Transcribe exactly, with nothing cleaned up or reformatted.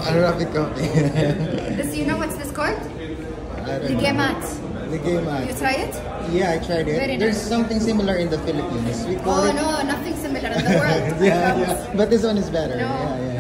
coffee. Arabic coffee. This, you know what's this called? I don't know. Ligemat. Ligemat. You try it? Yeah, I tried it. Very There's nice. something similar in the Philippines. We call Oh it... no, nothing similar in the world. yeah, yeah. But this one is better. No. Yeah, yeah.